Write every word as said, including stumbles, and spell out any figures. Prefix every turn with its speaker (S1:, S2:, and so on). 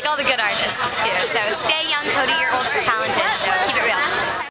S1: all the good artists do. So stay young, Cody, you're ultra talented, so keep it real.